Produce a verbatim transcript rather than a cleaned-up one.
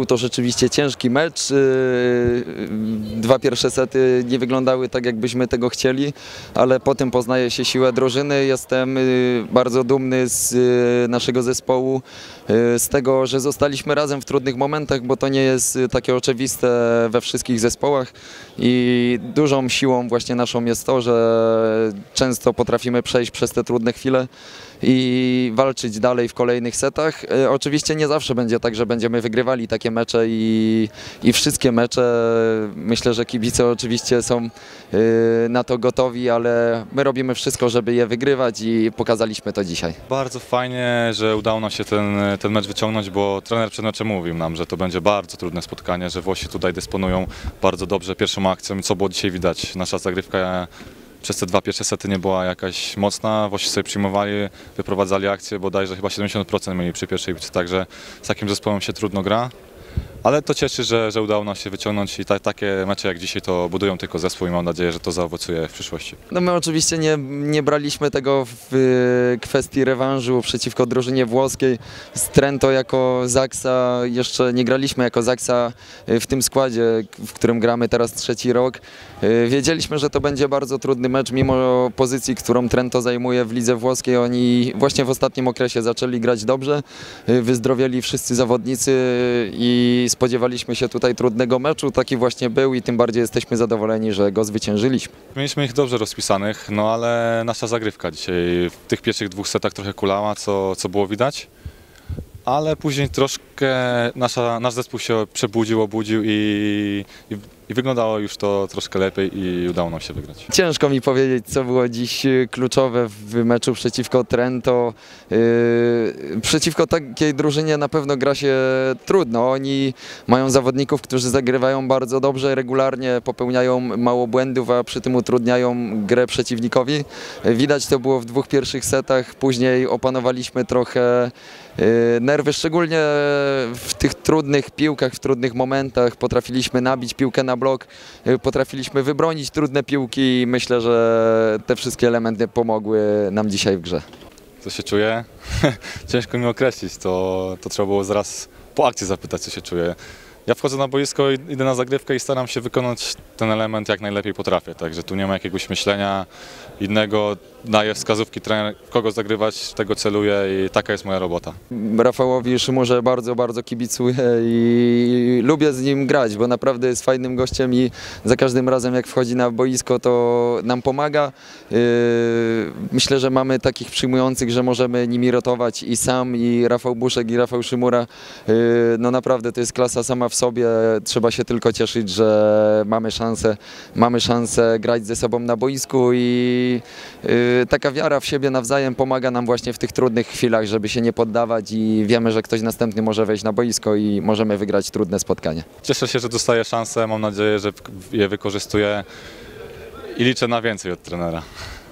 Był to rzeczywiście ciężki mecz. Dwa pierwsze sety nie wyglądały tak, jakbyśmy tego chcieli, ale potem poznaje się siłę drużyny. Jestem bardzo dumny z naszego zespołu, z tego, że zostaliśmy razem w trudnych momentach, bo to nie jest takie oczywiste we wszystkich zespołach i dużą siłą właśnie naszą jest to, że często potrafimy przejść przez te trudne chwile i walczyć dalej w kolejnych setach. Oczywiście nie zawsze będzie tak, że będziemy wygrywali takie mecze i, i wszystkie mecze. Myślę, że kibice oczywiście są na to gotowi, ale my robimy wszystko, żeby je wygrywać i pokazaliśmy to dzisiaj. Bardzo fajnie, że udało nam się ten, ten mecz wyciągnąć, bo trener przed meczem mówił nam, że to będzie bardzo trudne spotkanie, że Włosi tutaj dysponują bardzo dobrze pierwszą akcją, co było dzisiaj widać. Nasza zagrywka przez te dwa pierwsze sety nie była jakaś mocna, Włosi sobie przyjmowali, wyprowadzali akcję, bodajże chyba siedemdziesiąt procent mieli przy pierwszej bitwie, także z takim zespołem się trudno gra. Ale to cieszy, że, że udało nam się wyciągnąć i ta, takie mecze jak dzisiaj to budują tylko zespół i mam nadzieję, że to zaowocuje w przyszłości. No my oczywiście nie, nie braliśmy tego w kwestii rewanżu przeciwko drużynie włoskiej. Z Trento jako Zaksa, jeszcze nie graliśmy jako Zaksa w tym składzie, w którym gramy teraz trzeci rok. Wiedzieliśmy, że to będzie bardzo trudny mecz, mimo pozycji, którą Trento zajmuje w lidze włoskiej. Oni właśnie w ostatnim okresie zaczęli grać dobrze, wyzdrowieli wszyscy zawodnicy i spodziewaliśmy się tutaj trudnego meczu, taki właśnie był i tym bardziej jesteśmy zadowoleni, że go zwyciężyliśmy. Mieliśmy ich dobrze rozpisanych, no ale nasza zagrywka dzisiaj w tych pierwszych dwóch setach trochę kulała, co, co było widać. Ale później troszkę nasza, nasz zespół się przebudził, obudził i, i, i wyglądało już to troszkę lepiej i udało nam się wygrać. Ciężko mi powiedzieć, co było dziś kluczowe w meczu przeciwko Trento. Yy, przeciwko takiej drużynie na pewno gra się trudno. Oni mają zawodników, którzy zagrywają bardzo dobrze, regularnie popełniają mało błędów, a przy tym utrudniają grę przeciwnikowi. Widać to było w dwóch pierwszych setach, później opanowaliśmy trochę nerwy, szczególnie w tych trudnych piłkach, w trudnych momentach potrafiliśmy nabić piłkę na blok, potrafiliśmy wybronić trudne piłki i myślę, że te wszystkie elementy pomogły nam dzisiaj w grze. Co się czuję? Ciężko mi określić, to, to trzeba było zaraz po akcji zapytać, co się czuję. Ja wchodzę na boisko, idę na zagrywkę i staram się wykonać ten element jak najlepiej potrafię, także tu nie ma jakiegoś myślenia innego, daję wskazówki trener, kogo zagrywać, tego celuję i taka jest moja robota. Rafałowi Szymurze bardzo, bardzo kibicuję i lubię z nim grać, bo naprawdę jest fajnym gościem i za każdym razem jak wchodzi na boisko, to nam pomaga. Myślę, że mamy takich przyjmujących, że możemy nimi rotować i sam, i Rafał Buszek, i Rafał Szymura. No naprawdę to jest klasa sama w sobie, trzeba się tylko cieszyć, że mamy szansę, mamy szansę grać ze sobą na boisku i taka wiara w siebie nawzajem pomaga nam właśnie w tych trudnych chwilach, żeby się nie poddawać i wiemy, że ktoś następny może wejść na boisko i możemy wygrać trudne spotkanie. Cieszę się, że dostaję szansę, mam nadzieję, że je wykorzystuję i liczę na więcej od trenera.